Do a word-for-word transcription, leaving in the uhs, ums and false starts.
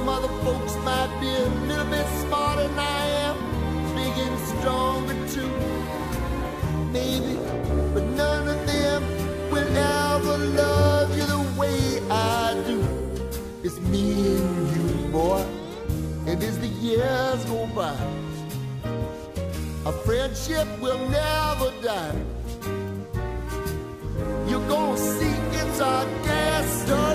Some other folks might be a little bit smarter than I am, big and stronger too, maybe, but none of them will ever love you the way I do. It's me and you, boy, and as the years go by, a friendship will never die. You're gonna see it's our destiny.